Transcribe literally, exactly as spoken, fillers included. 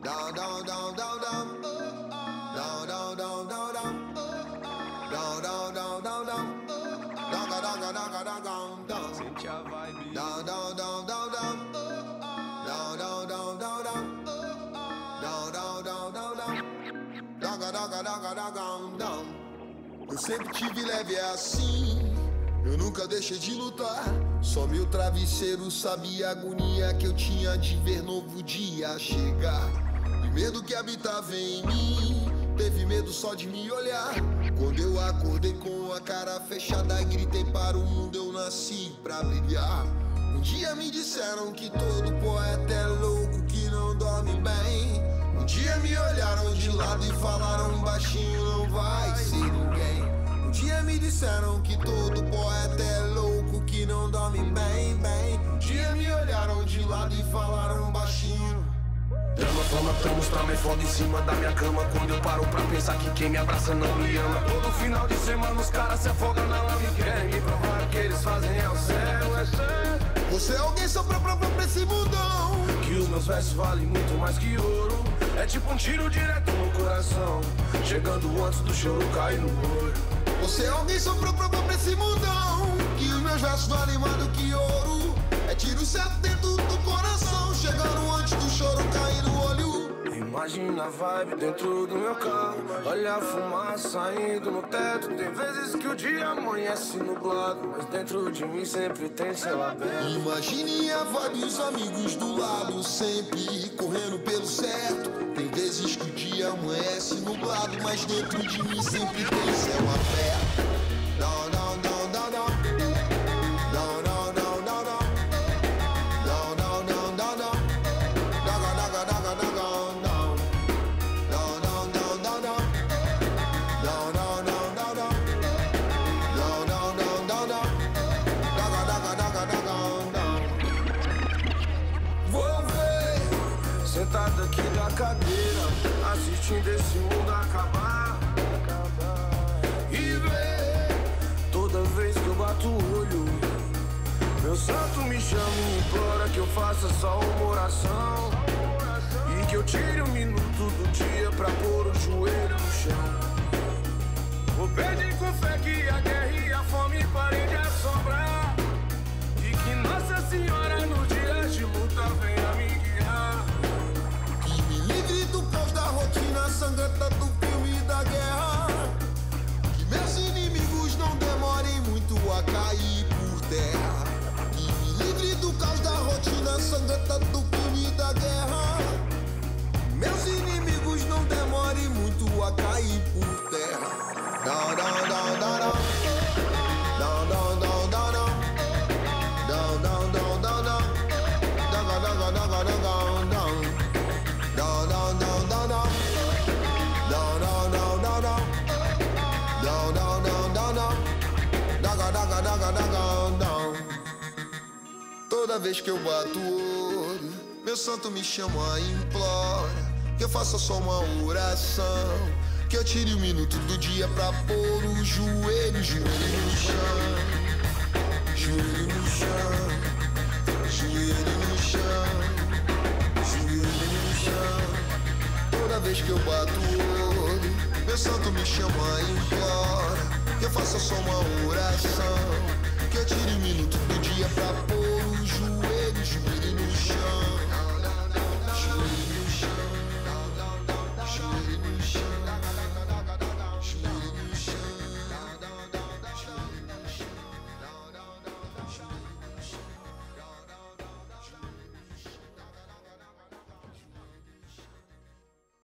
Down, down, down, down, down. Down, down, down, down, down. Down, down, down, down, down. Down, down, down, down, down, down. Sente a vibe. Down, down, down, down, down. Down, down, down, down, down. Down, down, down, down, down. Down, down, down, down, down, down. Eu sempre tive leve assim. Eu nunca deixei de lutar. Só meu travesseiro sabia a agonia que eu tinha de ver novo dia chegar. E medo que habitava em mim, teve medo só de me olhar. Quando eu acordei com a cara fechada, gritei para o mundo, eu nasci pra brilhar. Um dia me disseram que todo poeta é louco, que não dorme bem. Um dia me olharam de lado e falaram baixinho, não vai ser ninguém. Um dia me disseram que todo poeta é louco, que não dorme bem, bem. Um dia me olharam de lado e falaram baixinho. Drama, fama, promos, também foda em cima da minha cama. Quando eu paro pra pensar que quem me abraça não me ama. Todo final de semana os caras se afogam na lama e querem me provar que eles fazem é o céu, é céu. Você é alguém só pra provar pra esse mundão Que os meus versos valem muito mais que ouro. É tipo um tiro direto no coração, chegando antes do choro cair no olho. Você é alguém só pra provar pra esse mundão que os meus versos valem mais do que ouro. É tiro certo dentro do coração, chegando antes do choro cair no olho. Imagina a vibe dentro do meu carro, olha a fumaça saindo no teto. Tem vezes que o dia amanhece nublado, mas dentro de mim sempre tem céu aberto. Imagine a vibe e os amigos do lado, sempre correndo pelo certo. Tem vezes que o dia amanhece nublado, mas dentro de mim sempre tem céu aberto. Não, não, não, não, não. Não, não, não, não, não. Não, não, não, não, não. Daga, daga, daga, daga, não. Não, não, não, não, não. Não, não, não, não, não. Não, não, não, não, não. Daga, daga, daga, daga, não. Vou ver, sentado aqui na cadeira, assistindo esse mundo acabar. E ver, toda vez que eu bato o olho, meu santo me chama e implora que eu faça só uma oração. E que eu tire um minuto do dia pra pôr o joelho no chão. Vou pedir com fé que a guerra e a fome parem de assombrar. E que Nossa Senhora nos dias de luta venha me guiar. Que me livre do caos da rotina sangrenta do filme da guerra. Que meus inimigos não demorem muito a cair por terra. Que me livre do caos da rotina sangrenta do filme da guerra. Que meus inimigos não demorem muito a cair por terra. Down, down, down, down, down. Down, down, down, down, down. Down, down, down, down, down. Down, down, down, down, down, down. Down, down, down, down, down. Down, down, down, down, down. Down, down, down, down, down. Daga, daga, daga, daga, down. Toda vez que eu bato o olho, meu santo me chama e implora que eu faça só uma oração. Que eu tire um minuto do dia pra pôr o joelho, joelho no chão. Joelho no chão. Joelho no chão. Joelho no chão. Toda vez que eu bato o olho, meu santo me chama e implora que eu faça só uma oração. Que eu tire um minuto do dia pra pôr